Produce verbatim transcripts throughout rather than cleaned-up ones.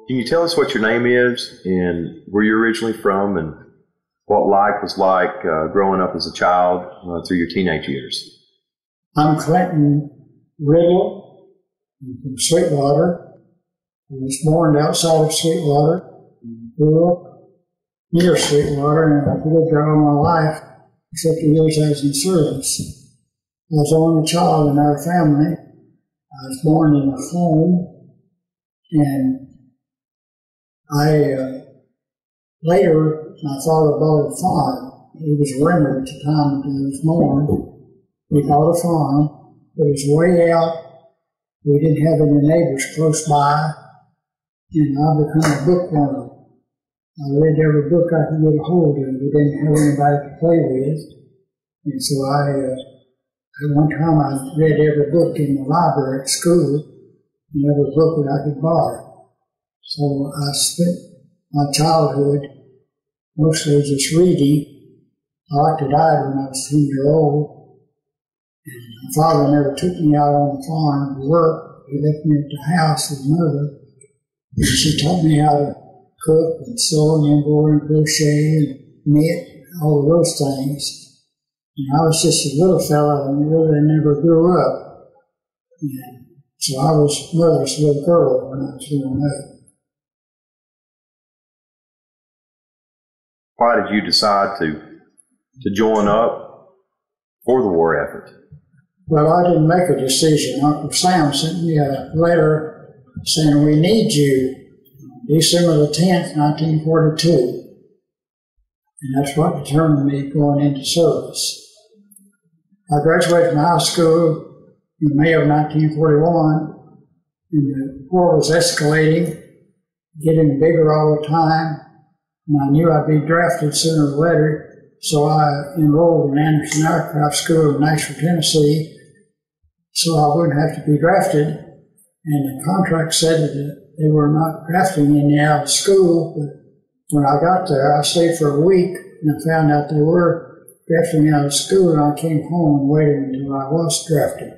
Can you tell us what your name is and where you're originally from and what life was like uh, growing up as a child uh, through your teenage years? I'm Clinton Riddle. I'm from Sweetwater. I was born outside of Sweetwater, grew up near Sweetwater, and I've lived there all my life, except the years I was in service. I was the only child in our family. I was born in a home, and I, uh, later, my father bought a farm. He was a renter at the time that he was born. He bought a farm. It was way out. We didn't have any neighbors close by, and I became a bookworm. I read every book I could get a hold of. We didn't have anybody to play with, and so I, uh, at one time, I read every book in the library at school, and every book that I could borrow. So I spent my childhood mostly just reading. I like to died when I was ten years old. And my father never took me out on the farm to work. He left me at the house with mother. And she taught me how to cook and sew and embroider and crochet and knit, all of those things. And I was just a little fella and really never grew up. And so I was mother's little girl when I was growing up. Why did you decide to to join up for the war effort? Well, I didn't make a decision. Uncle Sam sent me a letter saying, "We need you," December the tenth, nineteen forty-two. And that's what determined me going into service. I graduated from high school in May of nineteen forty-one, and the war was escalating, getting bigger all the time. And I knew I'd be drafted sooner or later, so I enrolled in Anderson Aircraft School in Nashville, Tennessee, so I wouldn't have to be drafted. And the contract said that they were not drafting any out of school, but when I got there, I stayed for a week, and I found out they were drafting out of school, and I came home and waited until I was drafted.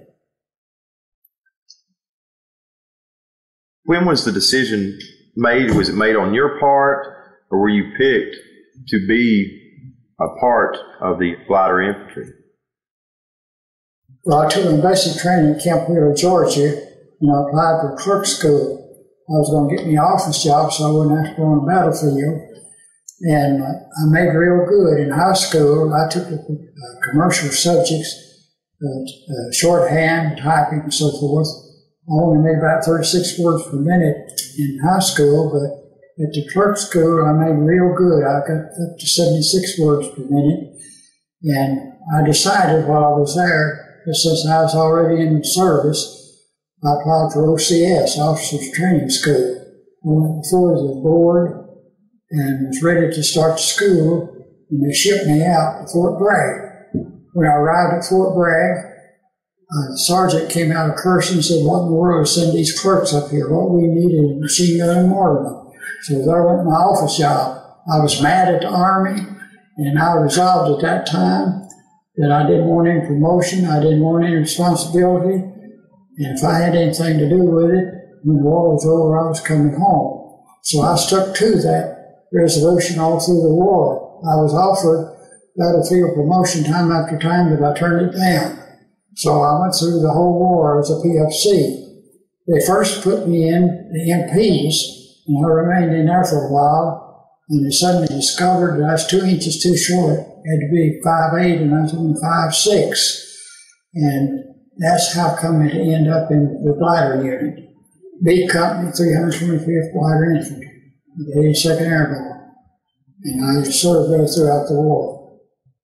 When was the decision made? Was it made on your part? Or were you picked to be a part of the Glider Infantry? Well, I took a basic training at Camp Wheeler, Georgia, and I applied for clerk school. I was going to get me an office job so I wouldn't have to go on the battlefield. And uh, I made real good. In high school, I took uh, commercial subjects, uh, uh, shorthand, typing, and so forth. I only made about thirty-six words per minute in high school, but at the clerk school, I made real good. I got up to seventy-six words per minute. And I decided while I was there, that since I was already in service, I applied for O C S, Officers Training School. I went before the board and was ready to start the school, and they shipped me out to Fort Bragg. When I arrived at Fort Bragg, a sergeant came out of Cursing and said, "What in the world is sending these clerks up here? What we need is a machine gun and mortar." So there went my office job. I was mad at the Army, and I resolved at that time that I didn't want any promotion, I didn't want any responsibility, and if I had anything to do with it, when the war was over, I was coming home. So I stuck to that resolution all through the war. I was offered battlefield promotion time after time, but I turned it down. So I went through the whole war as a P F C. They first put me in the M Ps, and I remained in there for a while, and they suddenly discovered that I was two inches too short. I had to be five eight, and I was only five six. And that's how come it ended up in the glider unit. B Company, three hundred twenty-fifth Glider Infantry, the eighty-second Airborne. And I served there throughout the war.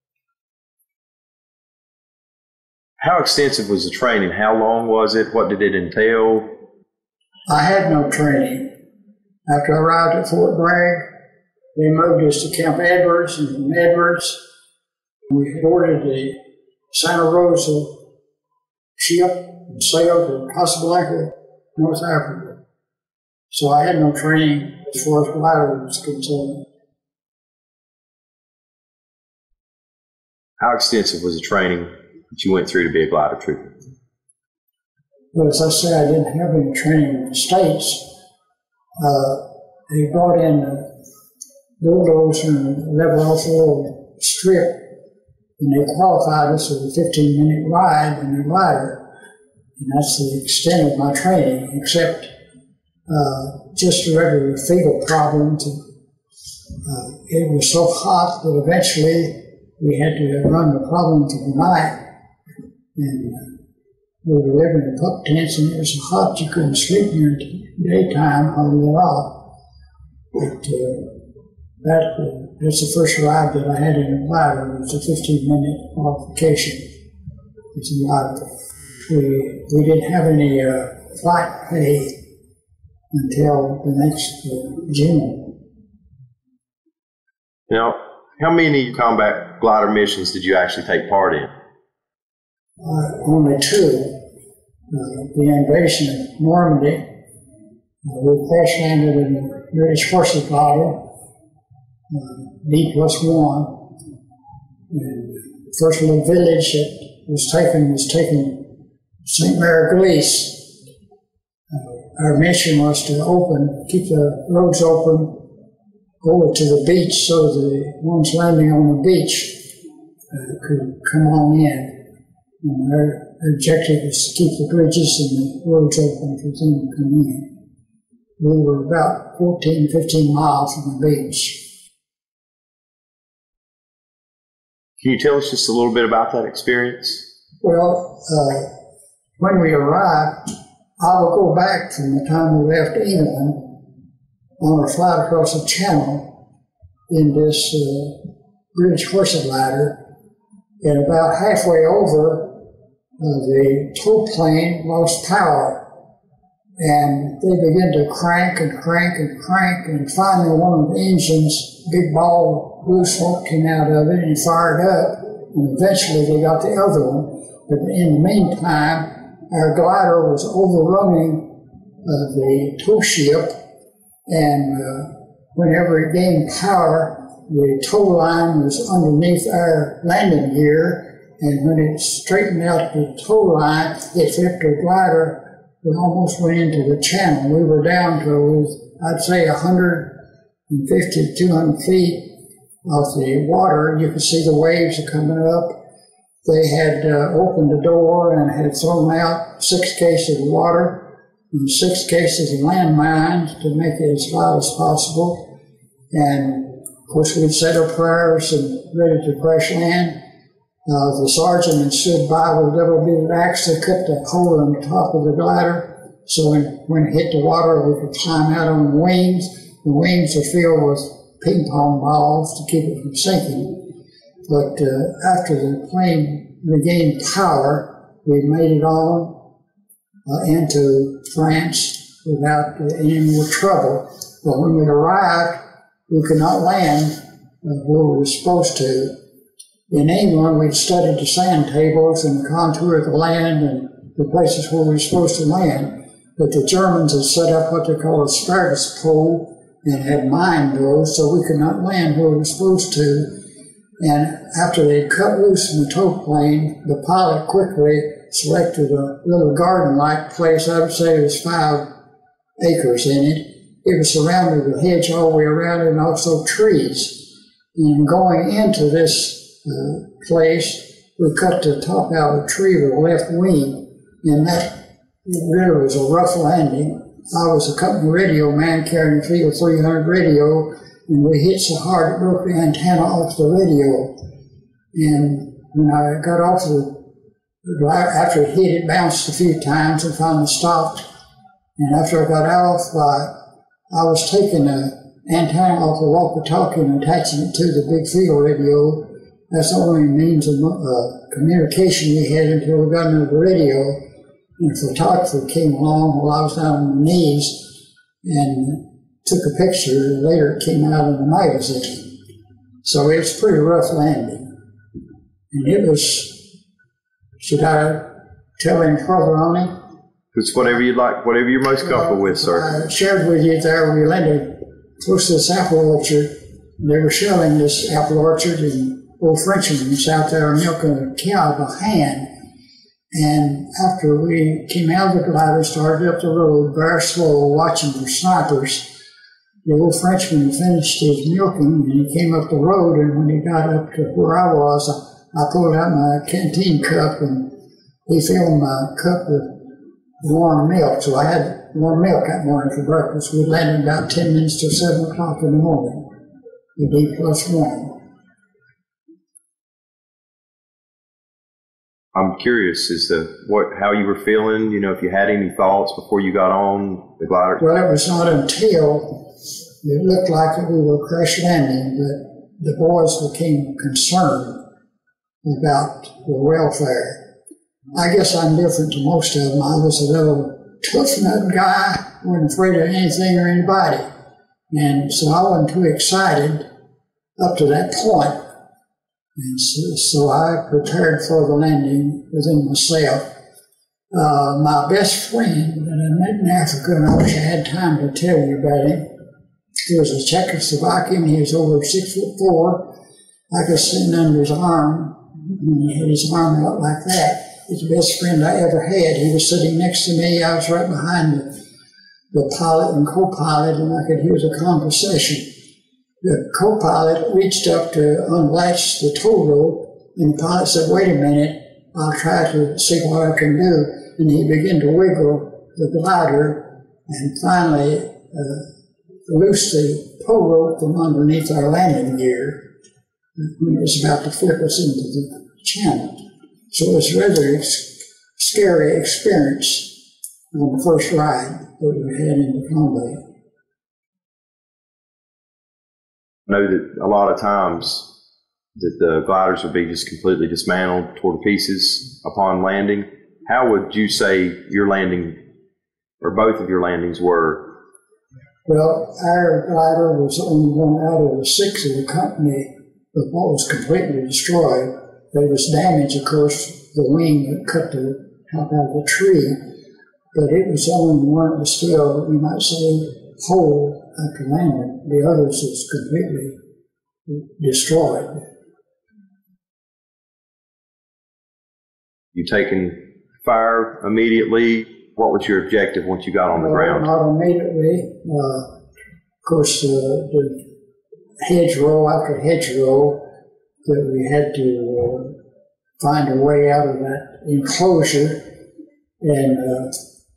How extensive was the training? How long was it? What did it entail? I had no training. After I arrived at Fort Bragg, they moved us to Camp Edwards, and from Edwards, we boarded the Santa Rosa ship and sailed to Casablanca, North Africa. So I had no training as far as glider was concerned. How extensive was the training that you went through to be a glider trooper? Well, as I say, I didn't have any training in the States. Uh, they brought in a bulldozer and leveled off a little strip, and they qualified us with a fifteen minute ride in a glider. And that's the extent of my training, except uh, just a regular fever problem. To, uh, it was so hot that eventually we had to run the problem to the night. And uh, we were living in pup tents, and it was so hot you couldn't sleep during the daytime hardly at all. But uh, that, uh, that's the first ride that I had in a glider. It was a fifteen minute qualification. It's a glider. We, we didn't have any uh, flight pay until the next uh, June. Now, how many combat glider missions did you actually take part in? Uh, only two. Uh, the invasion of Normandy. Uh, we crash landed in the British Horsa Glider, uh, D plus one. And the first little village that was taken was taken Saint Mary uh, Our mission was to open, keep the roads open, go to the beach so the ones landing on the beach uh, could come on in. And our objective was to keep the bridges and the roads open for them to come in. We were about fourteen, fifteen miles from the beach. Can you tell us just a little bit about that experience? Well, uh, when we arrived, I will go back from the time we left England on our flight across the channel in this uh, British Horsa Glider, and about halfway over, uh, the tow plane lost power, and they began to crank and crank and crank, and finally one of the engines, big ball of blue smoke came out of it and fired up, and eventually they got the other one. But in the meantime, our glider was overrunning uh, the tow ship, and uh, whenever it gained power, the tow line was underneath our landing gear, and when it straightened out the tow line, it flipped our glider and almost went into the channel. We were down to, I'd say, one hundred fifty, two hundred feet off the water. You could see the waves coming up. They had uh, opened the door and had thrown out six cases of water and six cases of landmines to make it as light as possible. And, of course, we'd said our prayers and ready to crash land. Uh, the sergeant had stood by with a double-bladed axe to cut the hole on the top of the glider, so when, when it hit the water, we could climb out on the wings. The wings are filled with ping-pong balls to keep it from sinking. But uh, after the plane regained power, we made it on uh, into France without uh, any more trouble. But when we arrived, we could not land uh, where we were supposed to. In England, we'd studied the sand tables and the contour of the land and the places where we were supposed to land. But the Germans had set up what they call a asparagus pole and had mined those, so we could not land where we were supposed to. And after they cut loose from the tow plane, the pilot quickly selected a little garden-like place. I would say it was five acres in it. It was surrounded with hedge all the way around it and also trees. And going into this uh, place, we cut the top out of the tree with the left wing, and that really was a rough landing. I was a company radio man carrying a field three hundred radio, and we hit so hard it broke the antenna off the radio. And when I got off the, after it hit, it bounced a few times and finally stopped. And after I got off, I, I was taking an antenna off the walkie-talkie and attaching it to the big field radio. That's the only means of uh, communication we had until we got into the radio. And a photographer came along while I was down on my knees and took a picture. Later it came out in the magazine. So it was a pretty rough landing. And it was, should I tell him further on it? It's whatever you like, whatever you're most comfortable with, sir. I shared with you there, we landed close to this apple orchard. They were shelling this apple orchard, and old Frenchmen was out there milking a cow by hand. And after we came out of the glider, started up the road very slow, watching for snipers. the old Frenchman finished his milking, and he came up the road, and when he got up to where I was, I, I pulled out my canteen cup, and he filled my cup with warm milk. So I had warm milk that morning for breakfast. We landed about ten minutes till seven o'clock in the morning, the D plus one. I'm curious as to what, how you were feeling, you know, if you had any thoughts before you got on the glider. Well, it was not until it looked like we were crash landing that the boys became concerned about the welfare. I guess I'm different to most of them. I was a little tough-nut guy, wasn't afraid of anything or anybody. And so I wasn't too excited up to that point. And so, so I prepared for the landing within myself. Uh, my best friend that I met in Africa, and I wish I had time to tell you about him, he was a Czechoslovakian. He was over six foot four. I could stand under his arm, and he had his arm out like that. He's the best friend I ever had. He was sitting next to me. I was right behind the, the pilot and co-pilot, and I could hear the conversation. The co-pilot reached up to unlatch the tow rope, and the pilot said, "Wait a minute, I'll try to see what I can do." And he began to wiggle the glider and finally uh, loosed the tow rope from underneath our landing gear when it was about to flip us into the channel. So it was a rather ex scary experience on the first ride that we had into combat. I know that a lot of times that the gliders would be just completely dismantled, tore to pieces upon landing. How would you say your landing, or both of your landings, were? Well, our glider was only one out of the six of the company that was completely destroyed. There was damage, of course, the wing that cut the top out of the tree, but it was the only one that was still, you might say, whole after landing. The others was completely destroyed. You taking fire immediately? What was your objective once you got on the well, ground? Not immediately. Uh, of course, uh, the hedgerow after hedgerow that we had to uh, find a way out of that enclosure, and uh,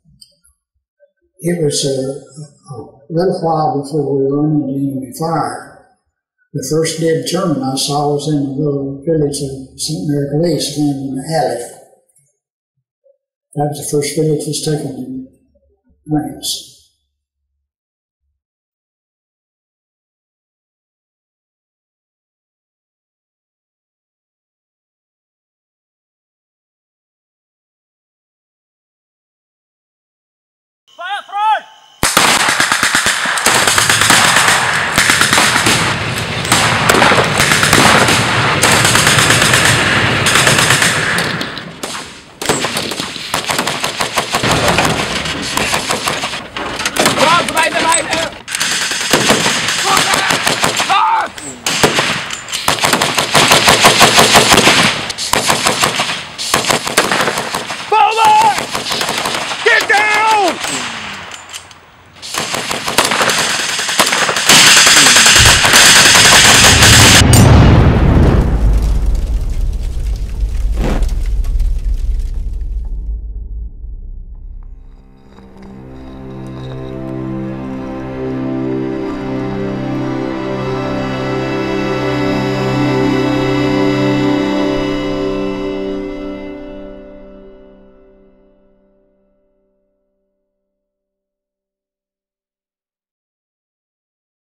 it was a, a little while before we were into enemy fire. The first dead German I saw was in the little village of Saint Mary Glace, in the alley. That was the first village was taken in France.